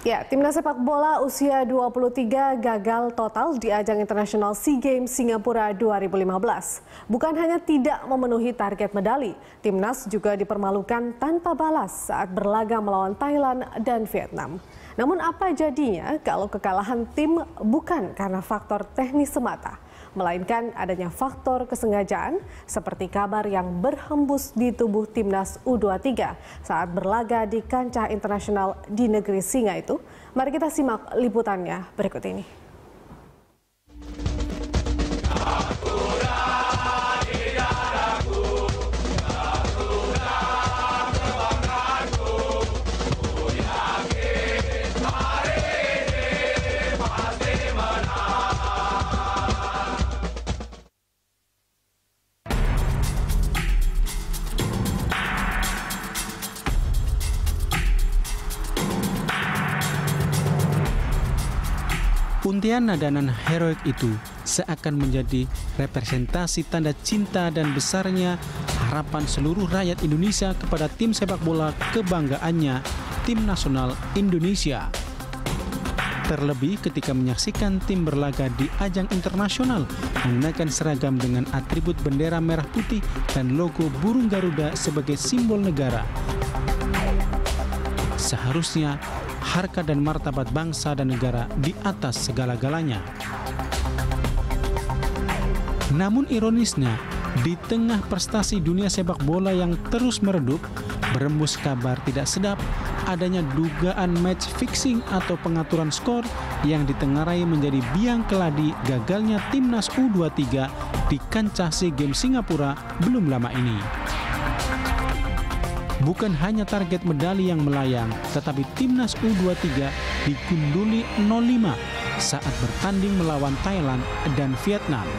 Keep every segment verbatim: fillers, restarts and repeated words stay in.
Ya, timnas sepak bola usia dua puluh tiga gagal total di ajang internasional SEA Games Singapura dua ribu lima belas. Bukan hanya tidak memenuhi target medali, timnas juga dipermalukan tanpa balas saat berlaga melawan Thailand dan Vietnam. Namun apa jadinya kalau kekalahan tim bukan karena faktor teknis semata, melainkan adanya faktor kesengajaan seperti kabar yang berhembus di tubuh timnas U dua puluh tiga saat berlaga di kancah internasional di negeri singa itu. Mari kita simak liputannya berikut ini. Undian nadanan heroik itu seakan menjadi representasi tanda cinta dan besarnya harapan seluruh rakyat Indonesia kepada tim sepak bola kebanggaannya, Tim Nasional Indonesia. Terlebih ketika menyaksikan tim berlaga di ajang internasional menggunakan seragam dengan atribut bendera merah putih dan logo burung Garuda sebagai simbol negara. Seharusnya harga dan martabat bangsa dan negara di atas segala-galanya. Namun ironisnya, di tengah prestasi dunia sepak bola yang terus meredup, berembus kabar tidak sedap adanya dugaan match fixing atau pengaturan skor yang ditengarai menjadi biang keladi gagalnya timnas U dua puluh tiga di kancah SEA Games Singapura belum lama ini. Bukan hanya target medali yang melayang, tetapi timnas U dua puluh tiga digunduli nol lima saat bertanding melawan Thailand dan Vietnam.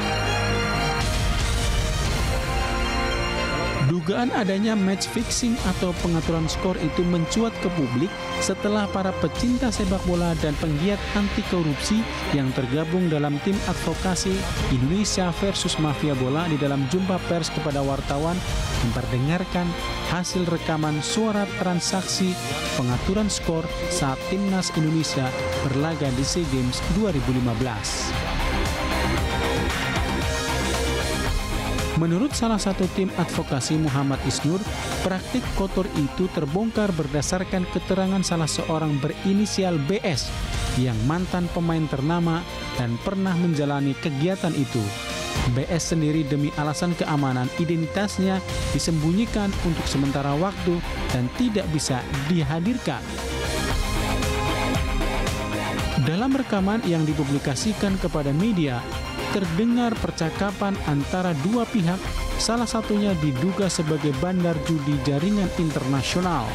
Dugaan adanya match fixing atau pengaturan skor itu mencuat ke publik setelah para pecinta sepak bola dan penggiat anti korupsi yang tergabung dalam tim advokasi Indonesia versus Mafia Bola di dalam jumpa pers kepada wartawan memperdengarkan hasil rekaman suara transaksi pengaturan skor saat timnas Indonesia berlaga di SEA Games dua ribu lima belas. Menurut salah satu tim advokasi Muhammad Isnur, praktik kotor itu terbongkar berdasarkan keterangan salah seorang berinisial B S yang mantan pemain ternama dan pernah menjalani kegiatan itu. B S sendiri demi alasan keamanan identitasnya disembunyikan untuk sementara waktu dan tidak bisa dihadirkan. Dalam rekaman yang dipublikasikan kepada media, terdengar percakapan antara dua pihak, salah satunya diduga sebagai bandar judi jaringan internasional.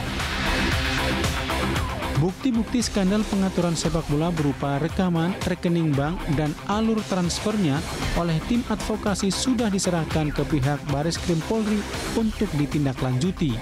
Bukti-bukti skandal pengaturan sepak bola berupa rekaman, rekening bank, dan alur transfernya oleh tim advokasi sudah diserahkan ke pihak Bareskrim Polri untuk ditindaklanjuti.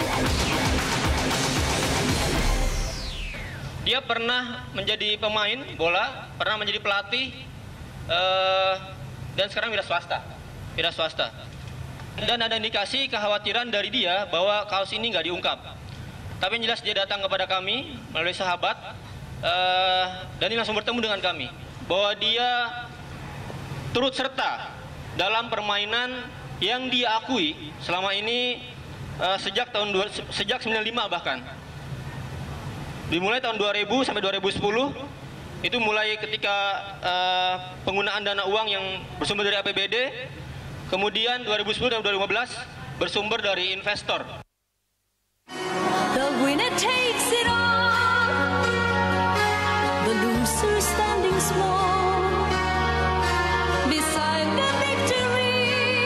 Dia pernah menjadi pemain bola, pernah menjadi pelatih, Uh, dan sekarang wira swasta, wira swasta. Dan ada indikasi kekhawatiran dari dia bahwa kasus ini nggak diungkap. Tapi yang jelas dia datang kepada kami melalui sahabat uh, dan dia langsung bertemu dengan kami bahwa dia turut serta dalam permainan yang dia akui selama ini uh, sejak tahun dua, sejak sembilan puluh lima bahkan. Dimulai tahun dua ribu sampai dua ribu sepuluh. Itu mulai ketika uh, penggunaan dana uang yang bersumber dari A P B D, kemudian dua ribu sepuluh dan dua ribu lima belas bersumber dari investor. The winner takes it all. The loser standing small beside the victory.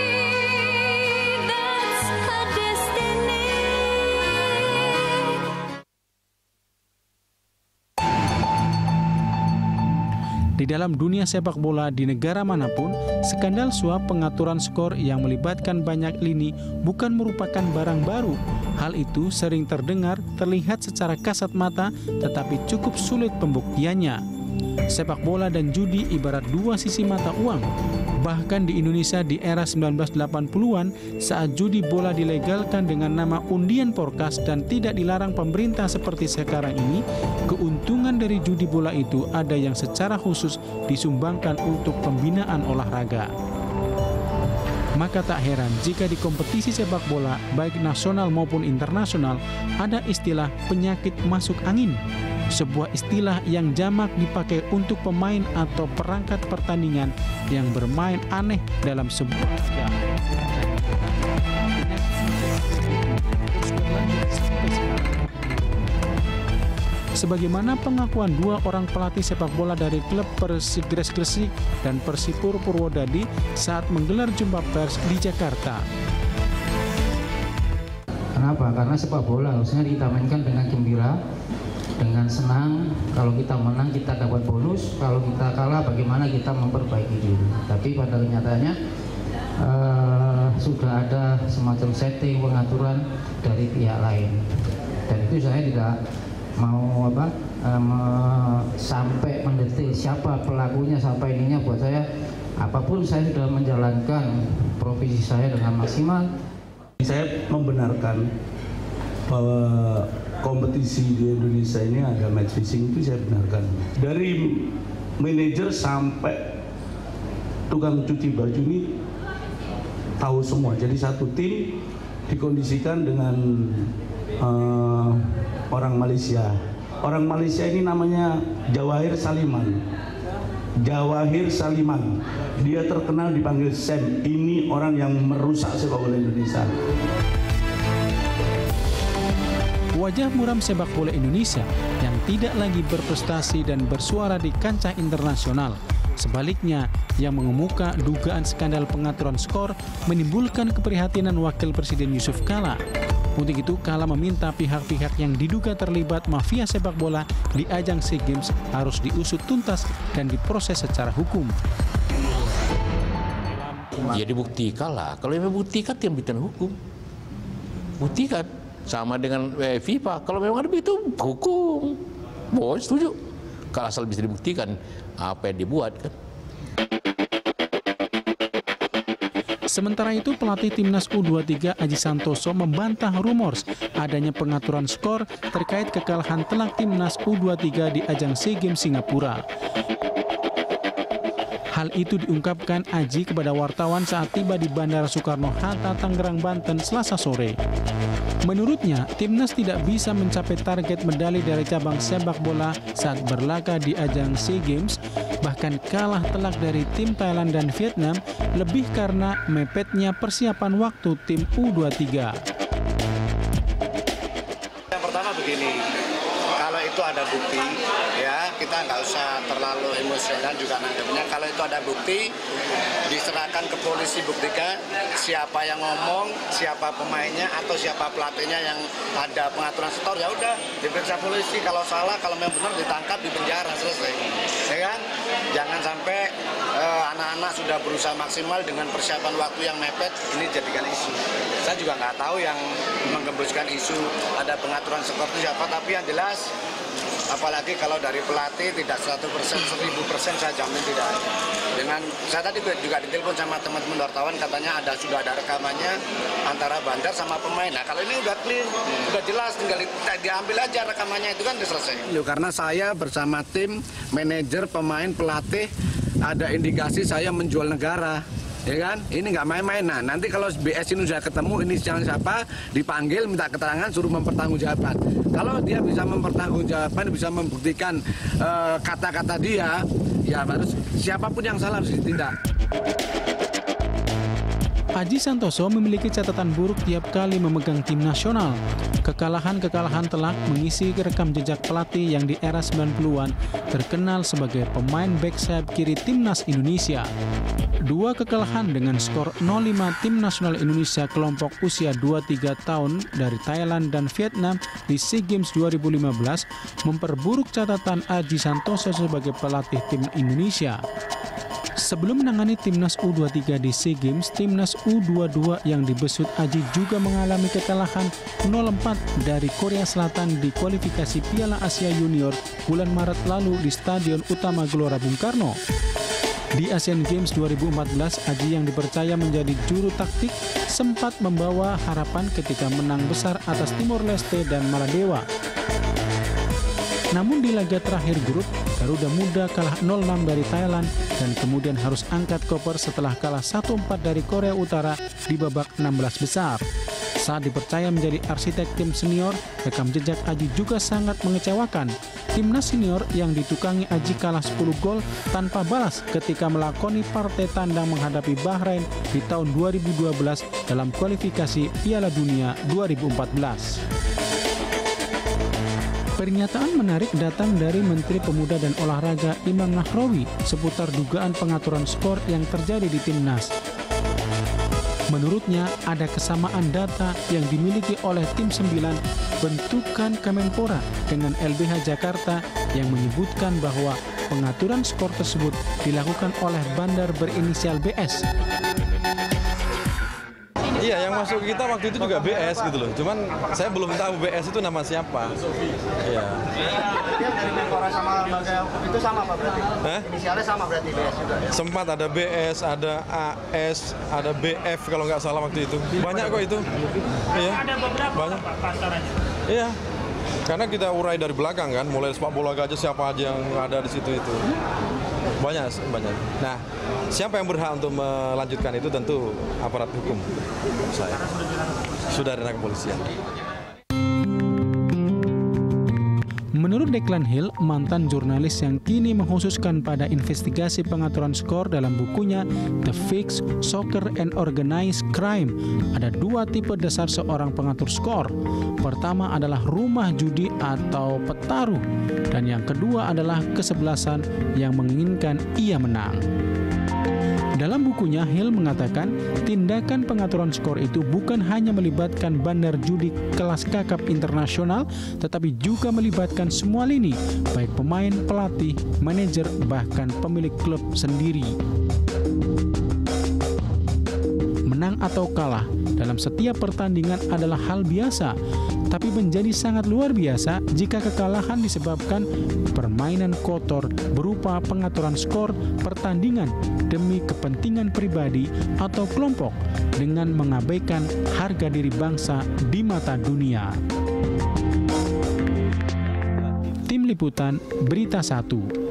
That's her destiny. Di dalam dunia sepak bola di negara manapun, skandal suap pengaturan skor yang melibatkan banyak lini bukan merupakan barang baru. Hal itu sering terdengar, terlihat secara kasat mata, tetapi cukup sulit pembuktiannya. Sepak bola dan judi ibarat dua sisi mata uang. Bahkan di Indonesia di era sembilan belas delapan puluhan saat judi bola dilegalkan dengan nama undian porkas dan tidak dilarang pemerintah seperti sekarang ini, keuntungan dari judi bola itu ada yang secara khusus disumbangkan untuk pembinaan olahraga. Maka tak heran jika di kompetisi sepak bola baik nasional maupun internasional ada istilah penyakit masuk angin. Sebuah istilah yang jamak dipakai untuk pemain atau perangkat pertandingan yang bermain aneh dalam sebuah laga. Sebagaimana pengakuan dua orang pelatih sepak bola dari klub Persigres Gresik dan Persipur Purwodadi saat menggelar jumpa pers di Jakarta. Kenapa? Karena sepak bola harusnya kita mainkan dengan gembira, dengan senang. Kalau kita menang kita dapat bonus, kalau kita kalah bagaimana kita memperbaiki diri. Tapi pada kenyataannya uh, sudah ada semacam setting pengaturan dari pihak lain, dan itu saya tidak mau apa um, sampai mendetil siapa pelakunya, siapa ininya. Buat saya apapun saya sudah menjalankan profesi saya dengan maksimal. Saya membenarkan bahwa kompetisi di Indonesia ini ada match fixing, itu saya benarkan. Dari manajer sampai tukang cuci baju ini tahu semua. Jadi satu tim dikondisikan dengan uh, orang Malaysia. Orang Malaysia ini namanya Jawahir Saliman. Jawahir Saliman. Dia terkenal dipanggil Sam. Ini orang yang merusak sepak bola Indonesia. Wajah muram sepak bola Indonesia yang tidak lagi berprestasi dan bersuara di kancah internasional. Sebaliknya, yang mengemuka dugaan skandal pengaturan skor menimbulkan keprihatinan Wakil Presiden Yusuf Kala. Untuk itu, Kala meminta pihak-pihak yang diduga terlibat mafia sepak bola di ajang SEA Games harus diusut tuntas dan diproses secara hukum. Ya dibuktikan lah. Kalau memang buktikan, yang bikin hukum. Buktikan. Sama dengan eh, FIFA. Kalau memang ada begitu, hukum. Boleh setuju. Kalau asal bisa dibuktikan apa yang dibuat kan. Sementara itu, pelatih timnas U dua puluh tiga Aji Santoso membantah rumors adanya pengaturan skor terkait kekalahan telak timnas U dua puluh tiga di ajang SEA Games Singapura. Hal itu diungkapkan Aji kepada wartawan saat tiba di Bandara Soekarno-Hatta, Tangerang, Banten, Selasa sore. Menurutnya, timnas tidak bisa mencapai target medali dari cabang sepak bola saat berlaga di ajang SEA Games, bahkan kalah telak dari tim Thailand dan Vietnam lebih karena mepetnya persiapan waktu tim U dua puluh tiga. Yang pertama begini, kalau itu ada bukti, ya kita nggak usah terlalu emosional juga nanggapnya. Kalau itu ada bukti, diserahkan ke polisi, buktikan siapa yang ngomong, siapa pemainnya atau siapa pelatihnya yang ada pengaturan skor, ya udah diperiksa polisi. Kalau salah, kalau memang benar ditangkap, dipenjara, selesai. Ya kan? Jangan sampai anak-anak uh, sudah berusaha maksimal dengan persiapan waktu yang mepet, ini jadikan isu. Saya juga nggak tahu yang menggembuskan isu ada pengaturan skor itu siapa, tapi yang jelas apalagi kalau dari pelatih tidak seratus persen, seribu persen saya jamin tidak. Dengan saya tadi juga ditelepon sama teman-teman wartawan, katanya ada sudah ada rekamannya antara bandar sama pemain. Nah kalau ini udah clear, udah jelas, tinggal di, diambil aja rekamannya, itu kan udah selesai. Karena saya bersama tim, manajer, pemain, pelatih ada indikasi saya menjual negara. Ya kan, ini nggak main-main. Nah, nanti kalau B S ini sudah ketemu, ini siapa, dipanggil, minta keterangan, suruh mempertanggungjawabkan. Kalau dia bisa mempertanggungjawabkan, bisa membuktikan kata-kata uh, dia, ya harus siapapun yang salah harus ditindak. Aji Santoso memiliki catatan buruk tiap kali memegang tim nasional. Kekalahan-kekalahan telak mengisi rekam jejak pelatih yang di era sembilan puluhan terkenal sebagai pemain back sayap kiri timnas Indonesia. Dua kekalahan dengan skor nol lima tim nasional Indonesia kelompok usia dua puluh tiga tahun dari Thailand dan Vietnam di SEA Games dua ribu lima belas memperburuk catatan Aji Santoso sebagai pelatih tim Indonesia. Sebelum menangani timnas U dua puluh tiga di SEA Games, timnas U dua puluh dua yang dibesut Aji juga mengalami kekalahan nol empat dari Korea Selatan di kualifikasi Piala Asia Junior bulan Maret lalu di Stadion Utama Gelora Bung Karno. Di Asian Games dua ribu empat belas, Aji yang dipercaya menjadi juru taktik sempat membawa harapan ketika menang besar atas Timor Leste dan Maladewa. Namun di laga terakhir grup, Garuda Muda kalah nol enam dari Thailand dan kemudian harus angkat koper setelah kalah satu empat dari Korea Utara di babak enam belas besar. Saat dipercaya menjadi arsitek tim senior, rekam jejak Aji juga sangat mengecewakan. Timnas senior yang ditukangi Aji kalah sepuluh gol tanpa balas ketika melakoni partai tandang menghadapi Bahrain di tahun dua ribu dua belas dalam kualifikasi Piala Dunia dua ribu empat belas. Pernyataan menarik datang dari Menteri Pemuda dan Olahraga Imam Nahrawi seputar dugaan pengaturan skor yang terjadi di Timnas. Menurutnya, ada kesamaan data yang dimiliki oleh Tim sembilan bentukan Kemenpora dengan L B H Jakarta yang menyebutkan bahwa pengaturan skor tersebut dilakukan oleh bandar berinisial B S. Iya, yang masuk kita waktu itu juga B S gitu loh. Cuman saya belum tahu B S itu nama siapa. Iya. Dari Menpora sama lembaga itu sama Pak berarti? Hah? Inisialnya sama berarti B S juga? Sempat ada B S, ada A S, ada B F kalau nggak salah waktu itu. Banyak kok itu. Iya. Ada beberapa banyak. Pak kantornya. Iya. Karena kita urai dari belakang kan, mulai sepak bola gajah siapa aja yang ada di situ itu. Banyak, banyak. Nah, siapa yang berhak untuk melanjutkan itu tentu aparat hukum saya. Sudah ada kepolisian. Menurut Declan Hill, mantan jurnalis yang kini mengkhususkan pada investigasi pengaturan skor dalam bukunya The Fix, Soccer and Organized Crime, ada dua tipe dasar seorang pengatur skor. Pertama adalah rumah judi atau petaruh, dan yang kedua adalah kesebelasan yang menginginkan ia menang. Dalam bukunya, Hill mengatakan tindakan pengaturan skor itu bukan hanya melibatkan bandar judi kelas kakap internasional, tetapi juga melibatkan semua lini, baik pemain, pelatih, manajer, bahkan pemilik klub sendiri. Menang atau kalah dalam setiap pertandingan adalah hal biasa, tapi menjadi sangat luar biasa jika kekalahan disebabkan permainan kotor berupa pengaturan skor pertandingan demi kepentingan pribadi atau kelompok dengan mengabaikan harga diri bangsa di mata dunia. Tim Liputan Berita satu.